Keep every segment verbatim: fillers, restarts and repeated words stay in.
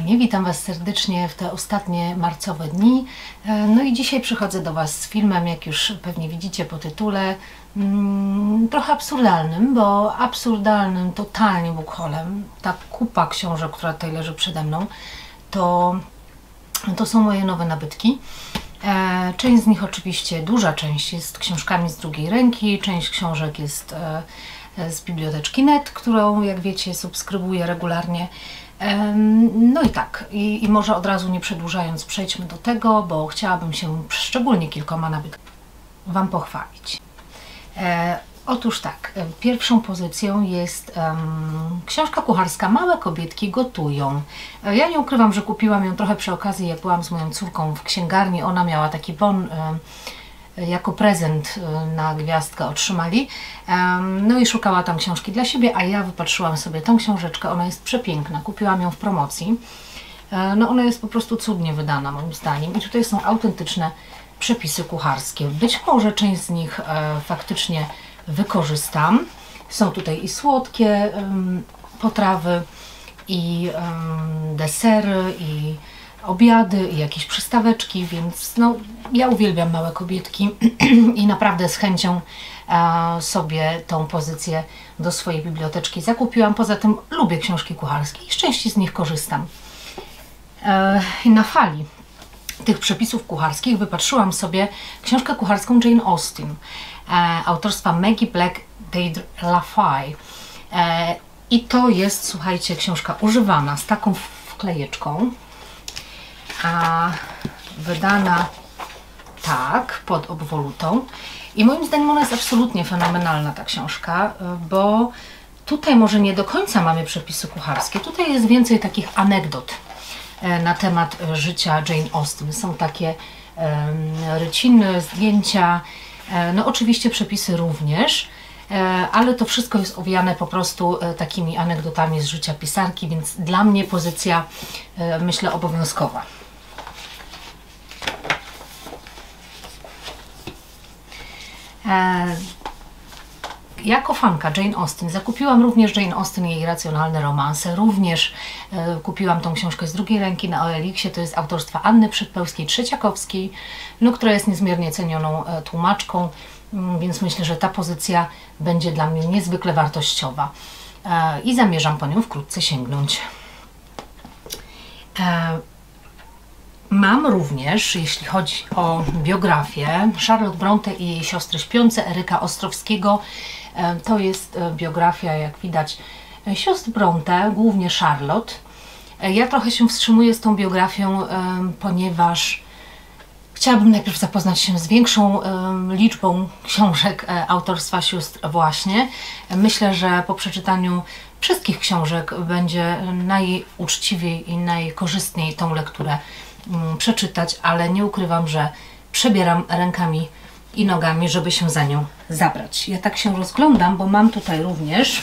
kochani, witam Was serdecznie w te ostatnie marcowe dni. No i dzisiaj przychodzę do Was z filmem, jak już pewnie widzicie po tytule, hmm, trochę absurdalnym, bo absurdalnym totalnie bukholem. Ta kupa książek, która tutaj leży przede mną, to, to są moje nowe nabytki. E, część z nich oczywiście, duża część jest książkami z drugiej ręki, część książek jest e, z biblioteczki kropka net, którą, jak wiecie, subskrybuję regularnie. No i tak, i, i może od razu nie przedłużając przejdźmy do tego, bo chciałabym się szczególnie kilkoma nabytkami Wam pochwalić. E, otóż tak, pierwszą pozycją jest um, książka kucharska Małe kobietki gotują. E, ja nie ukrywam, że kupiłam ją trochę przy okazji, jak byłam z moją córką w księgarni. Ona miała taki bon e, jako prezent na gwiazdkę otrzymali. No i szukała tam książki dla siebie, a ja wypatrzyłam sobie tą książeczkę. Ona jest przepiękna. Kupiłam ją w promocji. No ona jest po prostu cudnie wydana moim zdaniem. I tutaj są autentyczne przepisy kucharskie. Być może część z nich faktycznie wykorzystam. Są tutaj i słodkie potrawy, i desery, i obiady i jakieś przystaweczki, więc no, ja uwielbiam Małe kobietki i naprawdę z chęcią e, sobie tą pozycję do swojej biblioteczki zakupiłam. Poza tym lubię książki kucharskie i z części z nich korzystam. E, na fali tych przepisów kucharskich wypatrzyłam sobie książkę kucharską Jane Austen, e, autorstwa Maggie Black Deidre Lafay. E, I to jest, słuchajcie, książka używana z taką wklejeczką, a wydana tak, pod obwolutą. I moim zdaniem ona jest absolutnie fenomenalna, ta książka, bo tutaj może nie do końca mamy przepisy kucharskie. Tutaj jest więcej takich anegdot na temat życia Jane Austen. Są takie um, ryciny, zdjęcia, no oczywiście przepisy również, ale to wszystko jest owijane po prostu takimi anegdotami z życia pisarki, więc dla mnie pozycja, myślę, obowiązkowa. Jako fanka Jane Austen zakupiłam również Jane Austen i jej racjonalne romanse. Również e, kupiłam tą książkę z drugiej ręki na O L X-ie. To jest autorstwa Anny Przedpełskiej-Trzeciakowskiej, no, która jest niezmiernie cenioną e, tłumaczką, m, więc myślę, że ta pozycja będzie dla mnie niezwykle wartościowa e, i zamierzam po nią wkrótce sięgnąć. E, Mam również, jeśli chodzi o biografię, Charlotte Bronte i jej siostry śpiące Eryka Ostrowskiego. To jest biografia, jak widać, sióstr Bronte, głównie Charlotte. Ja trochę się wstrzymuję z tą biografią, ponieważ chciałabym najpierw zapoznać się z większą liczbą książek autorstwa sióstr właśnie. Myślę, że po przeczytaniu wszystkich książek będzie najuczciwiej i najkorzystniej tą lekturę przeczytać, ale nie ukrywam, że przebieram rękami i nogami, żeby się za nią zabrać. Ja tak się rozglądam, bo mam tutaj również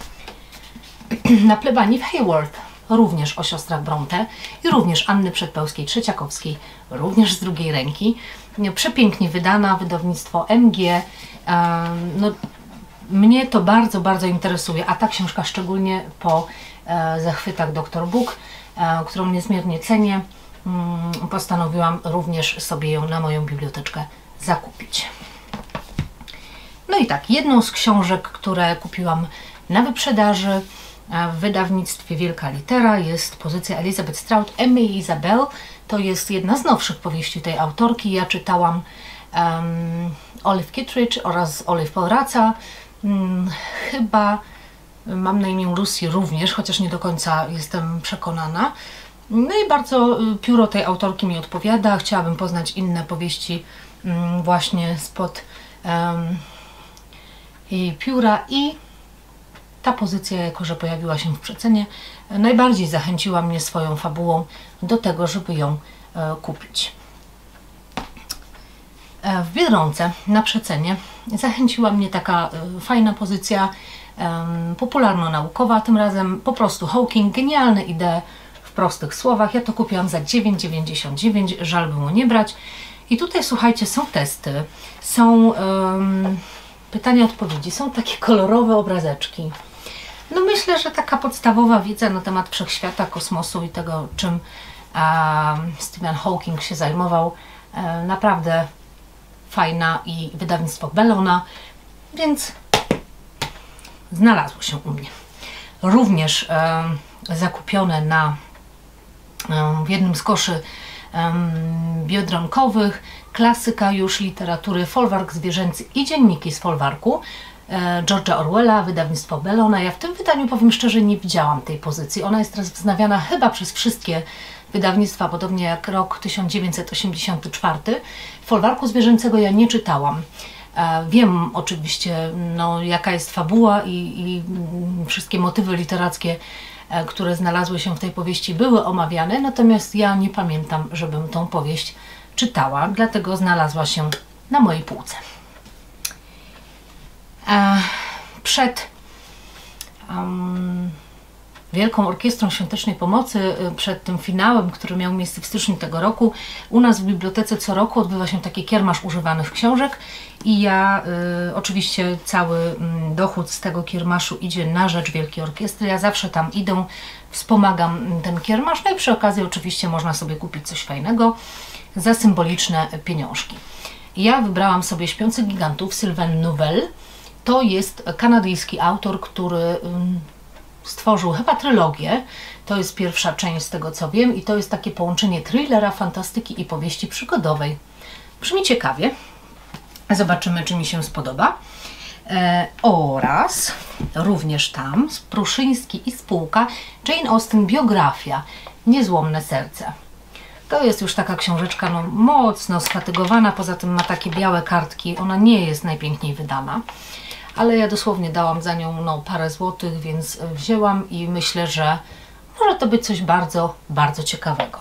Na plebanii w Haworth, również o siostrach Bronte i również Anny Przedpełskiej-Trzeciakowskiej, również z drugiej ręki. Przepięknie wydana, wydawnictwo M G. No, mnie to bardzo, bardzo interesuje, a ta książka szczególnie po zachwytach doktor Book, którą niezmiernie cenię, postanowiłam również sobie ją na moją biblioteczkę zakupić. No i tak, jedną z książek, które kupiłam na wyprzedaży w wydawnictwie Wielka Litera, jest pozycja Elizabeth Strout, Emmy i Isabel. To jest jedna z nowszych powieści tej autorki. Ja czytałam um, Olive Kittredge oraz Olive Poraca. Hmm, chyba mam na imię Lucy również, chociaż nie do końca jestem przekonana. No i bardzo pióro tej autorki mi odpowiada. Chciałabym poznać inne powieści um, właśnie spod um, jej pióra i ta pozycja, jako że pojawiła się w przecenie, najbardziej zachęciła mnie swoją fabułą do tego, żeby ją e, kupić. E, w Biedronce na przecenie zachęciła mnie taka e, fajna pozycja e, popularno-naukowa, tym razem po prostu Hawking, genialne idee w prostych słowach. Ja to kupiłam za dziewięć dziewięćdziesiąt dziewięć, żal było nie brać. I tutaj, słuchajcie, są testy, są um, pytania, odpowiedzi, są takie kolorowe obrazeczki. No myślę, że taka podstawowa wiedza na temat wszechświata, kosmosu i tego, czym a, Stephen Hawking się zajmował, e, naprawdę fajna, i wydawnictwo Bellona, więc znalazło się u mnie. Również e, zakupione na, e, w jednym z koszy e, biodronkowych, klasyka już literatury, Folwark zwierzęcy i dzienniki z folwarku e, George'a Orwella, wydawnictwo Bellona. Ja w tym wydaniu, powiem szczerze, nie widziałam tej pozycji. Ona jest teraz wznawiana chyba przez wszystkie wydawnictwa, podobnie jak rok tysiąc dziewięćset osiemdziesiąty czwarty. Folwarku zwierzęcego ja nie czytałam. Wiem oczywiście, no, jaka jest fabuła i, i wszystkie motywy literackie, które znalazły się w tej powieści, były omawiane, natomiast ja nie pamiętam, żebym tą powieść czytała, dlatego znalazła się na mojej półce. Przed um, Wielką Orkiestrą Świątecznej Pomocy, przed tym finałem, który miał miejsce w styczniu tego roku, u nas w bibliotece co roku odbywa się taki kiermasz używanych książek i ja y, oczywiście cały y, dochód z tego kiermaszu idzie na rzecz Wielkiej Orkiestry. Ja zawsze tam idę, wspomagam ten kiermasz, no i przy okazji oczywiście można sobie kupić coś fajnego za symboliczne pieniążki. Ja wybrałam sobie Śpiących Gigantów, Sylvain Neuvel. To jest kanadyjski autor, który y, stworzył chyba trylogię. To jest pierwsza część z tego, co wiem, i to jest takie połączenie thrillera, fantastyki i powieści przygodowej. Brzmi ciekawie. Zobaczymy, czy mi się spodoba. E, oraz również tam Pruszyński i spółka, Jane Austen, biografia, Niezłomne serce. To jest już taka książeczka no, mocno sfatygowana, poza tym ma takie białe kartki. Ona nie jest najpiękniej wydana, ale ja dosłownie dałam za nią no, parę złotych, więc wzięłam i myślę, że może to być coś bardzo, bardzo ciekawego.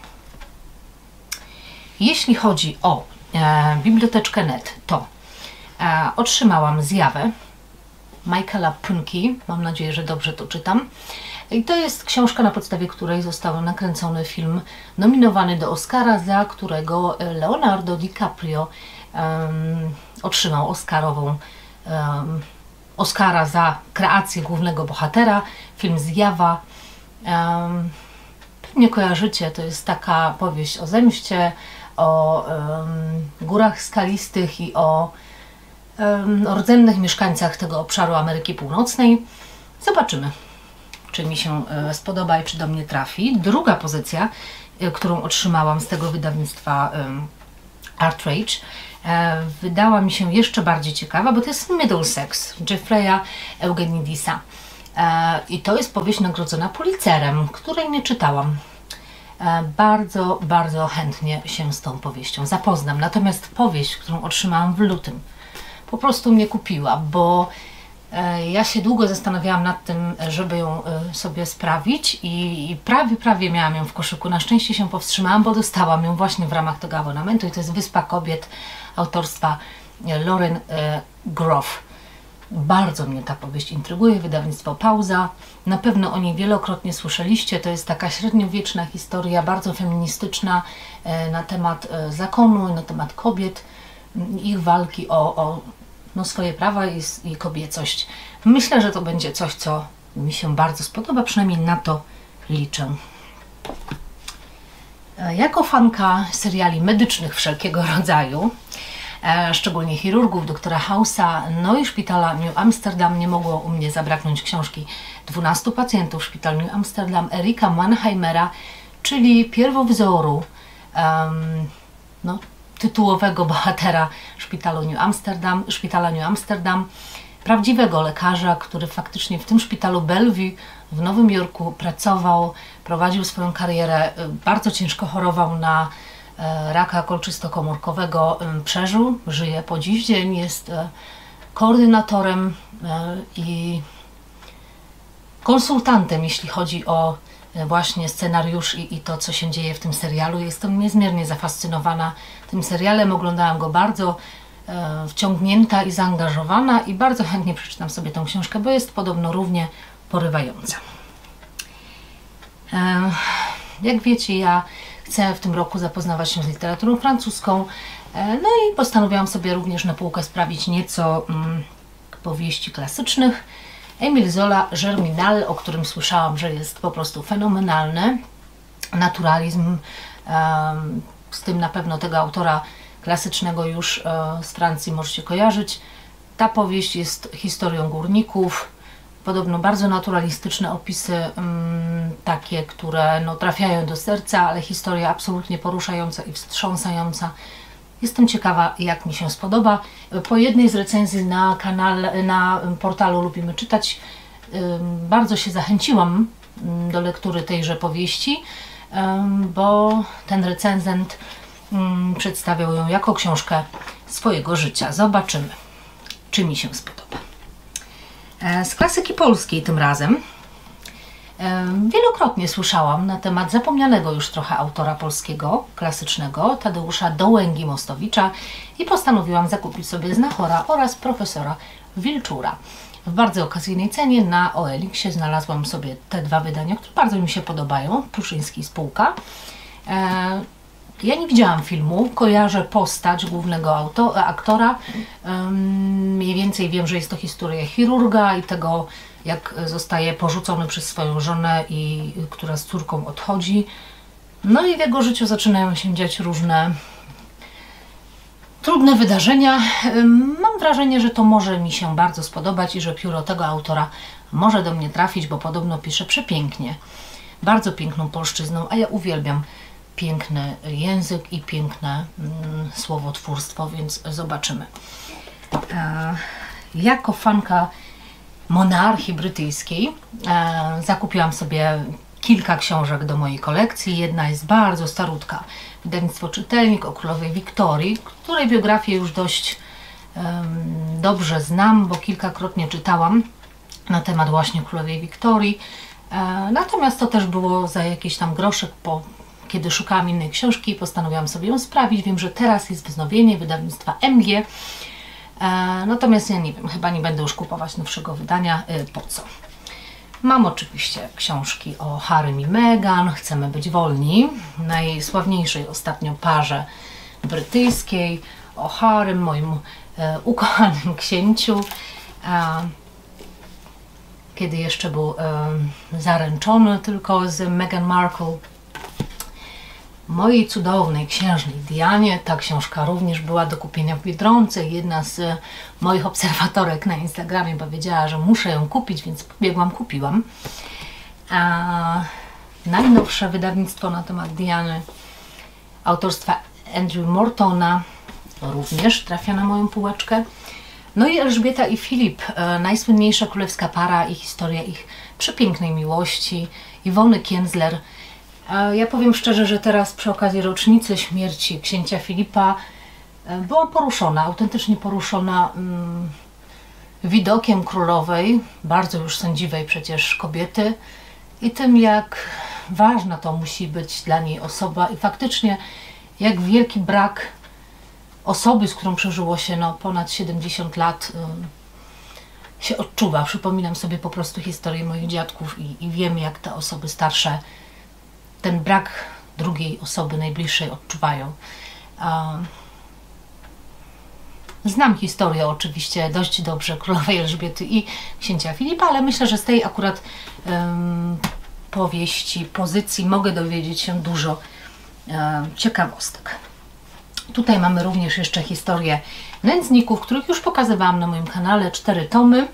Jeśli chodzi o e, biblioteczkę N E T, to e, otrzymałam Zjawę Michaela Punki, mam nadzieję, że dobrze to czytam. I to jest książka, na podstawie której został nakręcony film nominowany do Oscara, za którego Leonardo DiCaprio um, otrzymał Oscarową Um, Oscara za kreację głównego bohatera. Film Zjawa. Um, pewnie kojarzycie, to jest taka powieść o zemście, o um, górach skalistych i o, um, o rdzennych mieszkańcach tego obszaru Ameryki Północnej. Zobaczymy, czy mi się e, spodoba i czy do mnie trafi. Druga pozycja, e, którą otrzymałam z tego wydawnictwa e, Artrage, wydała mi się jeszcze bardziej ciekawa, bo to jest Middlesex Jeffrey'a Eugenidisa. I to jest powieść nagrodzona Pulitzerem, której nie czytałam. Bardzo, bardzo chętnie się z tą powieścią zapoznam. Natomiast powieść, którą otrzymałam w lutym, po prostu mnie kupiła, bo ja się długo zastanawiałam nad tym, żeby ją sobie sprawić i prawie, prawie miałam ją w koszyku. Na szczęście się powstrzymałam, bo dostałam ją właśnie w ramach tego abonamentu i to jest Wyspa Kobiet autorstwa Lauren Groff. Bardzo mnie ta powieść intryguje, wydawnictwo Pauza. Na pewno o niej wielokrotnie słyszeliście. To jest taka średniowieczna historia, bardzo feministyczna, na temat zakonu, na temat kobiet, ich walki o, o no, swoje prawa i, i kobiecość. Myślę, że to będzie coś, co mi się bardzo spodoba, przynajmniej na to liczę. Jako fanka seriali medycznych wszelkiego rodzaju, szczególnie chirurgów, doktora House'a, no i szpitala New Amsterdam, nie mogło u mnie zabraknąć książki dwunastu pacjentów szpital New Amsterdam Erika Mannheimera, czyli pierwowzoru um, no, tytułowego bohatera szpitalu New Amsterdam, szpitala New Amsterdam, prawdziwego lekarza, który faktycznie w tym szpitalu Bellevue w Nowym Jorku pracował, prowadził swoją karierę, bardzo ciężko chorował na raka kolczystokomórkowego, przeżył, żyje po dziś dzień, jest koordynatorem i konsultantem, jeśli chodzi o właśnie scenariusz i, i to, co się dzieje w tym serialu. Jestem niezmiernie zafascynowana tym serialem, oglądałam go bardzo e, wciągnięta i zaangażowana i bardzo chętnie przeczytam sobie tę książkę, bo jest podobno równie porywająca. E, jak wiecie, ja chcę w tym roku zapoznawać się z literaturą francuską, e, no i postanowiłam sobie również na półkę sprawić nieco mm, powieści klasycznych. Émile Zola Germinal, o którym słyszałam, że jest po prostu fenomenalny. Naturalizm, z tym na pewno tego autora klasycznego już z Francji możecie kojarzyć. Ta powieść jest historią górników, podobno bardzo naturalistyczne opisy, takie, które no, trafiają do serca, ale historia absolutnie poruszająca i wstrząsająca. Jestem ciekawa, jak mi się spodoba. Po jednej z recenzji na kanale, na portalu Lubimy Czytać, bardzo się zachęciłam do lektury tejże powieści, bo ten recenzent przedstawiał ją jako książkę swojego życia. Zobaczymy, czy mi się spodoba. Z klasyki polskiej tym razem wielokrotnie słyszałam na temat zapomnianego już trochę autora polskiego, klasycznego, Tadeusza Dołęgi-Mostowicza i postanowiłam zakupić sobie Znachora oraz Profesora Wilczura. W bardzo okazyjnej cenie na O L X znalazłam sobie te dwa wydania, które bardzo mi się podobają, Pruszyński Spółka. Ja nie widziałam filmu, kojarzę postać głównego auto, aktora. Mniej więcej wiem, że jest to historia chirurga i tego, jak zostaje porzucony przez swoją żonę, i która z córką odchodzi. No i w jego życiu zaczynają się dziać różne trudne wydarzenia. Mam wrażenie, że to może mi się bardzo spodobać i że pióro tego autora może do mnie trafić, bo podobno pisze przepięknie, bardzo piękną polszczyzną, a ja uwielbiam piękny język i piękne mm, słowotwórstwo, więc zobaczymy. E, jako fanka monarchii brytyjskiej e, zakupiłam sobie kilka książek do mojej kolekcji. Jedna jest bardzo starutka, wydawnictwo Czytelnik, o królowej Wiktorii, której biografię już dość e, dobrze znam, bo kilkakrotnie czytałam na temat właśnie królowej Wiktorii. E, natomiast to też było za jakiś tam groszek, po kiedy szukałam innej książki, postanowiłam sobie ją sprawić. Wiem, że teraz jest wznowienie wydawnictwa M G. E, natomiast ja nie wiem, chyba nie będę już kupować nowszego wydania. E, po co? Mam oczywiście książki o Harrym i Meghan, Chcemy być wolni, najsławniejszej ostatnio parze brytyjskiej, o Harrym, moim e, ukochanym księciu, e, kiedy jeszcze był e, zaręczony tylko z Meghan Markle. Mojej cudownej księżnej Dianie. Ta książka również była do kupienia w Biedronce. Jedna z moich obserwatorek na Instagramie powiedziała, że muszę ją kupić, więc pobiegłam, kupiłam. A najnowsze wydawnictwo na temat Diany autorstwa Andrew Mortona również trafia na moją półeczkę. No i Elżbieta i Filip, najsłynniejsza królewska para i historia ich przepięknej miłości, Iwony Kienzler. Ja powiem szczerze, że teraz przy okazji rocznicy śmierci księcia Filipa byłam poruszona, autentycznie poruszona mm, widokiem królowej, bardzo już sędziwej przecież kobiety, i tym, jak ważna to musi być dla niej osoba i faktycznie jak wielki brak osoby, z którą przeżyło się no, ponad siedemdziesiąt lat, ym, się odczuwa. Przypominam sobie po prostu historię moich dziadków i, i wiem, jak te osoby starsze ten brak drugiej osoby najbliższej odczuwają. Znam historię oczywiście dość dobrze królowej Elżbiety i księcia Filipa, ale myślę, że z tej akurat um, powieści, pozycji mogę dowiedzieć się dużo um, ciekawostek. Tutaj mamy również jeszcze historię nędzników, których już pokazywałam na moim kanale, cztery tomy.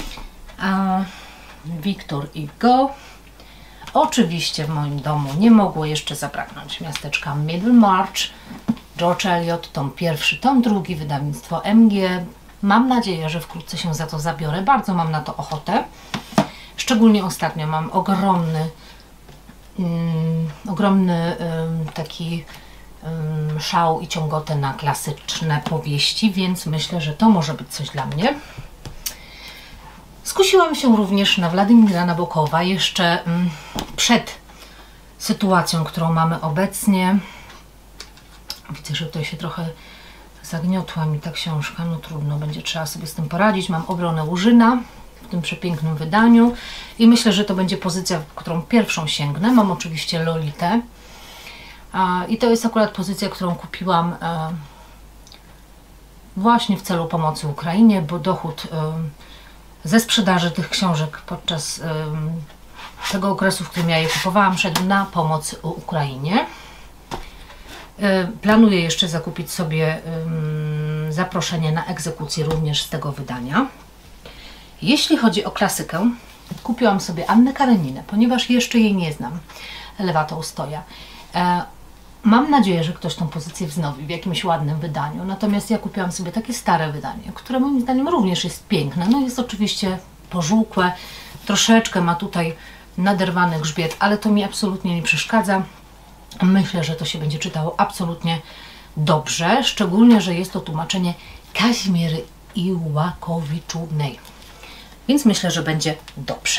Wiktor i Go. Oczywiście w moim domu nie mogło jeszcze zabraknąć miasteczka Middlemarch, George Eliot, tom pierwszy, tom drugi, wydawnictwo M G. Mam nadzieję, że wkrótce się za to zabiorę. Bardzo mam na to ochotę. Szczególnie ostatnio mam ogromny, um, ogromny um, taki um, szał i ciągotę na klasyczne powieści, więc myślę, że to może być coś dla mnie. Skusiłam się również na Władimira Nabokowa jeszcze um, przed sytuacją, którą mamy obecnie. Widzę, że tutaj się trochę zagniotła mi ta książka, no trudno, będzie trzeba sobie z tym poradzić. Mam Obronę Łużyna w tym przepięknym wydaniu i myślę, że to będzie pozycja, w którą pierwszą sięgnę. Mam oczywiście Lolitę i to jest akurat pozycja, którą kupiłam właśnie w celu pomocy Ukrainie, bo dochód ze sprzedaży tych książek podczas um, tego okresu, w którym ja je kupowałam, szedł na pomoc Ukrainie. Planuję jeszcze zakupić sobie um, zaproszenie na egzekucję również z tego wydania. Jeśli chodzi o klasykę, kupiłam sobie Annę Kareninę, ponieważ jeszcze jej nie znam, Lewa Tołstoja. E, mam nadzieję, że ktoś tą pozycję wznowi w jakimś ładnym wydaniu, natomiast ja kupiłam sobie takie stare wydanie, które moim zdaniem również jest piękne. No jest oczywiście pożółkłe, troszeczkę ma tutaj naderwany grzbiet, ale to mi absolutnie nie przeszkadza. Myślę, że to się będzie czytało absolutnie dobrze, szczególnie, że jest to tłumaczenie Kazimiery Iłakowiczunej. Więc myślę, że będzie dobrze.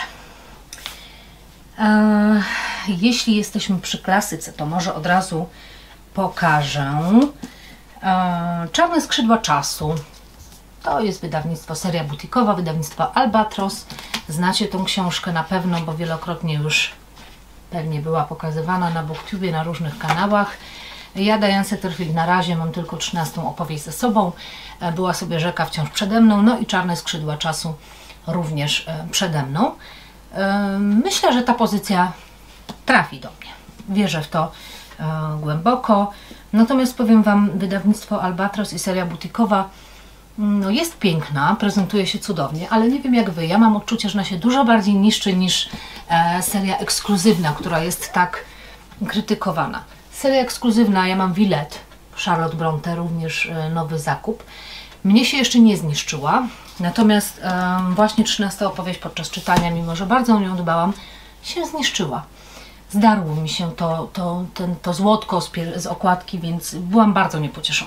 Eee, jeśli jesteśmy przy klasyce, to może od razu pokażę eee, Czarne skrzydła czasu. To jest wydawnictwo, seria butikowa, wydawnictwo Albatros. Znacie tą książkę na pewno, bo wielokrotnie już pewnie była pokazywana na BookTubie, na różnych kanałach. Ja, Diane Setterfield, na razie mam tylko trzynastą opowieść ze sobą. Była sobie rzeka wciąż przede mną, no i Czarne skrzydła czasu również przede mną. Myślę, że ta pozycja trafi do mnie. Wierzę w to głęboko. Natomiast powiem Wam, wydawnictwo Albatros i seria butikowa no jest piękna, prezentuje się cudownie, ale nie wiem jak Wy, ja mam odczucie, że ona się dużo bardziej niszczy niż e, seria ekskluzywna, która jest tak krytykowana. Seria ekskluzywna, ja mam Villette, Charlotte Bronte, również e, nowy zakup. Mnie się jeszcze nie zniszczyła, natomiast e, właśnie trzynasta opowieść podczas czytania, mimo że bardzo o nią dbałam, się zniszczyła. Zdarło mi się to, to, ten, to złotko z, z okładki, więc byłam bardzo niepocieszona.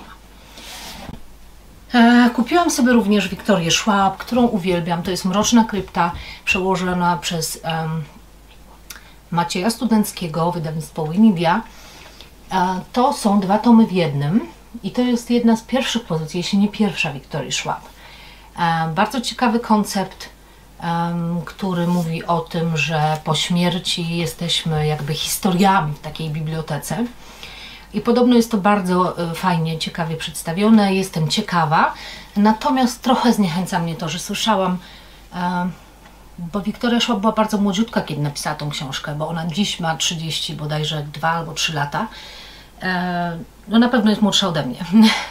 Kupiłam sobie również Wiktorię Schwab, którą uwielbiam. To jest Mroczna krypta, przełożona przez um, Macieja Studenckiego, wydawnictwo Winidia. E, to są dwa tomy w jednym i to jest jedna z pierwszych pozycji, jeśli nie pierwsza, Wiktorii Schwab. E, bardzo ciekawy koncept, um, który mówi o tym, że po śmierci jesteśmy jakby historiami w takiej bibliotece. I podobno jest to bardzo fajnie, ciekawie przedstawione. Jestem ciekawa, natomiast trochę zniechęca mnie to, że słyszałam, bo Wiktoria Schwab była bardzo młodziutka, kiedy napisała tą książkę, bo ona dziś ma trzydzieści bodajże dwa albo trzy lata. No na pewno jest młodsza ode mnie.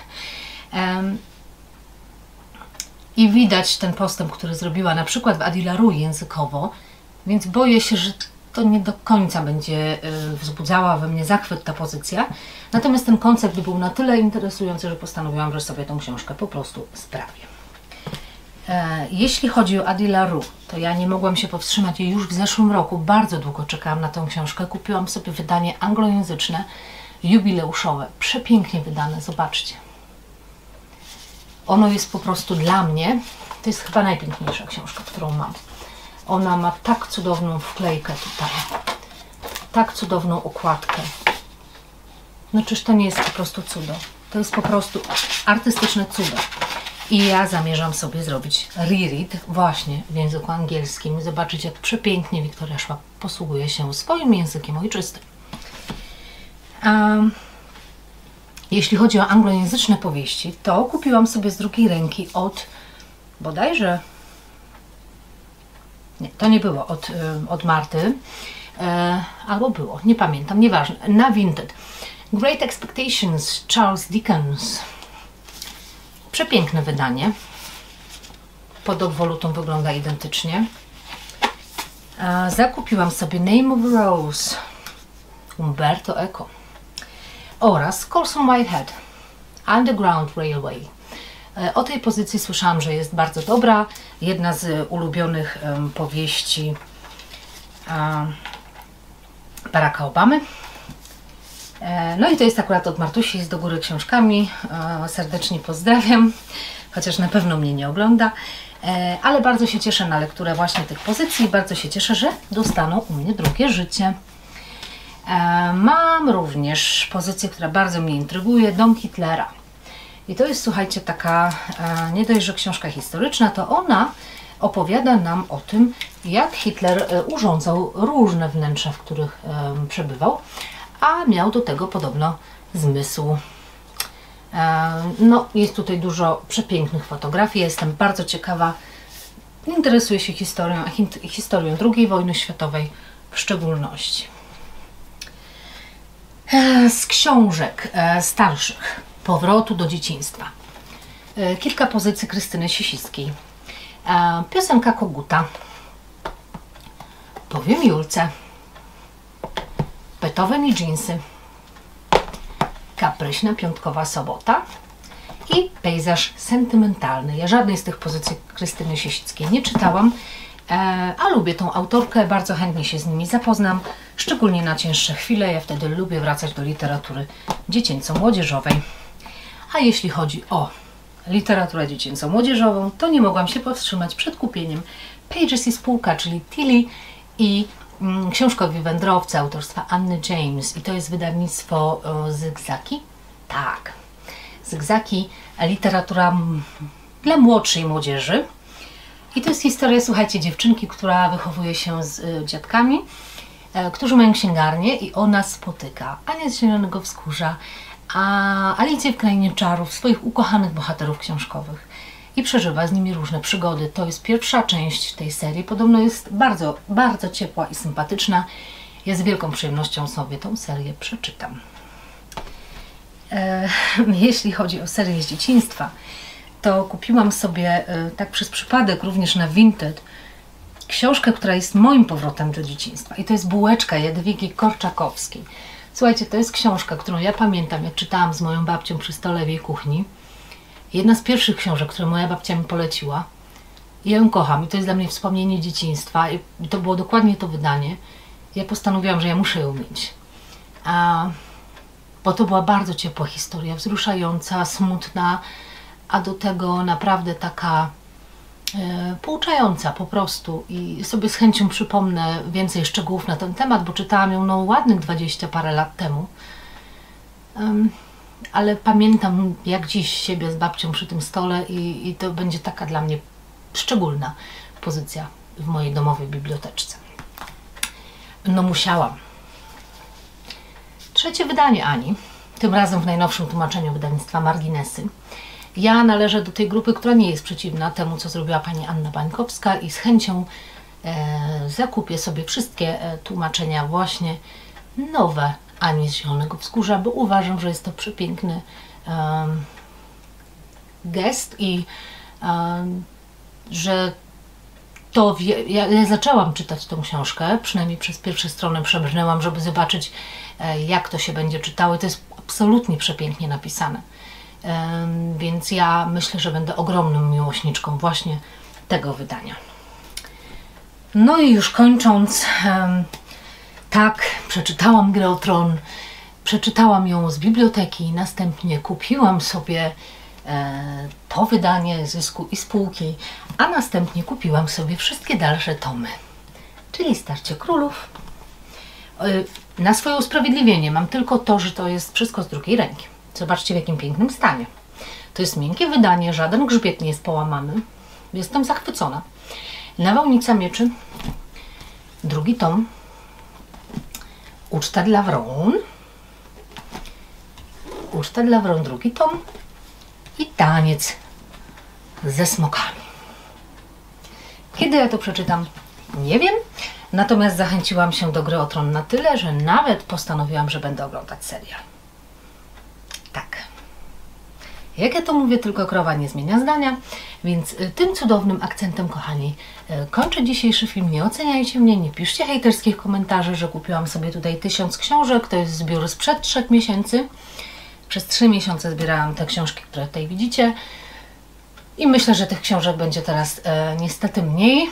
I widać ten postęp, który zrobiła na przykład w Adilaru językowo, więc boję się, że to nie do końca będzie wzbudzała we mnie zachwyt ta pozycja. Natomiast ten koncept był na tyle interesujący, że postanowiłam, że sobie tą książkę po prostu sprawię. Jeśli chodzi o Adilaru, to ja nie mogłam się powstrzymać i już w zeszłym roku bardzo długo czekałam na tę książkę. Kupiłam sobie wydanie anglojęzyczne, jubileuszowe, przepięknie wydane, zobaczcie. Ono jest po prostu dla mnie, to jest chyba najpiękniejsza książka, którą mam. Ona ma tak cudowną wklejkę tutaj, tak cudowną okładkę. No czyż to nie jest po prostu cudo? To jest po prostu artystyczne cudo. I ja zamierzam sobie zrobić reread właśnie w języku angielskim. Zobaczyć, jak przepięknie Wiktoria Schwab posługuje się swoim językiem ojczystym. Um, jeśli chodzi o anglojęzyczne powieści, to kupiłam sobie z drugiej ręki od bodajże... Nie, to nie było od, od Marty, e, albo było, nie pamiętam, nieważne, na Vinted. Great Expectations, Charles Dickens. Przepiękne wydanie. Pod odwolutą wygląda identycznie. E, zakupiłam sobie Name of a Rose, Umberto Eco. Oraz Colson Whitehead, Underground Railway. O tej pozycji słyszałam, że jest bardzo dobra. Jedna z ulubionych um, powieści um, Baracka Obamy. E, no i to jest akurat od Martusi, jest do góry książkami. E, serdecznie pozdrawiam, chociaż na pewno mnie nie ogląda. E, ale bardzo się cieszę na lekturę właśnie tych pozycji. Bardzo się cieszę, że dostaną u mnie drugie życie. E, mam również pozycję, która bardzo mnie intryguje. Dom Hitlera. I to jest, słuchajcie, taka e, nie dość, że książka historyczna, to ona opowiada nam o tym, jak Hitler e, urządzał różne wnętrza, w których e, przebywał, a miał do tego podobno zmysł. E, no, jest tutaj dużo przepięknych fotografii. Jestem bardzo ciekawa, interesuję się historią, a hi historią drugiej wojny światowej w szczególności. Z książek starszych, powrotu do dzieciństwa. Kilka pozycji Krystyny Sisickiej. Piosenka Koguta. Powiem Julce. Beethoven i dżinsy. Kapryśna piątkowa sobota i pejzaż sentymentalny. Ja żadnej z tych pozycji Krystyny Sisickiej nie czytałam, a lubię tą autorkę, bardzo chętnie się z nimi zapoznam, szczególnie na cięższe chwile. Ja wtedy lubię wracać do literatury dziecięco-młodzieżowej. A jeśli chodzi o literaturę dziecięco-młodzieżową, to nie mogłam się powstrzymać przed kupieniem Pages i spółka, czyli Tilly i mm, Książkowi Wędrowcy autorstwa Anny James. I to jest wydawnictwo Zygzaki. Tak, Zygzaki, literatura dla młodszej młodzieży. I to jest historia, słuchajcie, dziewczynki, która wychowuje się z y, dziadkami, y, którzy mają księgarnię i ona spotyka Anię z Zielonego Wzgórza, a Alicję w Krainie Czarów, swoich ukochanych bohaterów książkowych i przeżywa z nimi różne przygody. To jest pierwsza część tej serii. Podobno jest bardzo, bardzo ciepła i sympatyczna. Ja z wielką przyjemnością sobie tą serię przeczytam. E, jeśli chodzi o serię z dzieciństwa, to kupiłam sobie e, tak przez przypadek również na Vinted książkę, która jest moim powrotem do dzieciństwa. I to jest Bułeczka Jadwigi Korczakowskiej. Słuchajcie, to jest książka, którą ja pamiętam, jak czytałam z moją babcią przy stole w jej kuchni. Jedna z pierwszych książek, które moja babcia mi poleciła. Ja ją kocham i to jest dla mnie wspomnienie dzieciństwa. I to było dokładnie to wydanie. Ja postanowiłam, że ja muszę ją mieć. A, bo to była bardzo ciepła historia, wzruszająca, smutna, a do tego naprawdę taka e, pouczająca po prostu. I sobie z chęcią przypomnę więcej szczegółów na ten temat, bo czytałam ją no ładnych dwadzieścia parę lat temu. Um, ale pamiętam jak dziś siebie z babcią przy tym stole i, i to będzie taka dla mnie szczególna pozycja w mojej domowej biblioteczce. No musiałam. Trzecie wydanie Ani, tym razem w najnowszym tłumaczeniu wydawnictwa Marginesy. Ja należę do tej grupy, która nie jest przeciwna temu, co zrobiła pani Anna Bańkowska i z chęcią e, zakupię sobie wszystkie e, tłumaczenia właśnie nowe Ani z Zielonego Wzgórza, bo uważam, że jest to przepiękny um, gest i um, że to wie, ja, ja zaczęłam czytać tą książkę, przynajmniej przez pierwsze strony przebrnęłam, żeby zobaczyć e, jak to się będzie czytało. To jest absolutnie przepięknie napisane. E, więc ja myślę, że będę ogromną miłośniczką właśnie tego wydania. No i już kończąc, e, tak, przeczytałam Grę o Tron, przeczytałam ją z biblioteki, następnie kupiłam sobie e, to wydanie Zysku i Spółki, a następnie kupiłam sobie wszystkie dalsze tomy, czyli Starcie Królów. E, na swoje usprawiedliwienie mam tylko to, że to jest wszystko z drugiej ręki. Zobaczcie, w jakim pięknym stanie. To jest miękkie wydanie, żaden grzbiet nie jest połamany. Jestem zachwycona. Nawałnica Mieczy, drugi tom. Uczta dla Wron. Uczta dla Wron, drugi tom. I Taniec ze smokami. Kiedy ja to przeczytam? Nie wiem. Natomiast zachęciłam się do Gry o Tron na tyle, że nawet postanowiłam, że będę oglądać serial. Tak. Jak ja to mówię, tylko krowa nie zmienia zdania, więc tym cudownym akcentem, kochani, kończę dzisiejszy film. Nie oceniajcie mnie, nie piszcie hejterskich komentarzy, że kupiłam sobie tutaj tysiąc książek. To jest zbiór sprzed trzech miesięcy. Przez trzy miesiące zbierałam te książki, które tutaj widzicie. I myślę, że tych książek będzie teraz e, niestety mniej,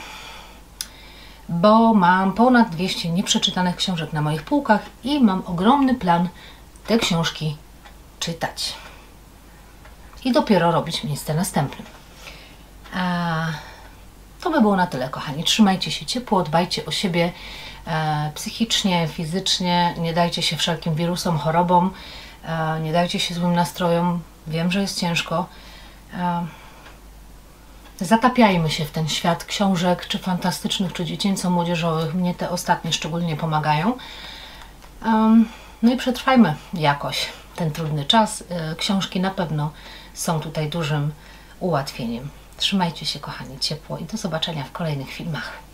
bo mam ponad dwieście nieprzeczytanych książek na moich półkach i mam ogromny plan te książki czytać. I dopiero robić miejsce następnym. A to by było na tyle, kochani. Trzymajcie się ciepło, dbajcie o siebie e, psychicznie, fizycznie, nie dajcie się wszelkim wirusom, chorobom, e, nie dajcie się złym nastrojom. Wiem, że jest ciężko. E, zatapiajmy się w ten świat książek, czy fantastycznych, czy dziecięco-młodzieżowych. Mnie te ostatnie szczególnie pomagają. E, no i przetrwajmy jakoś ten trudny czas. E, książki na pewno są tutaj dużym ułatwieniem. Trzymajcie się, kochani, ciepło i do zobaczenia w kolejnych filmach.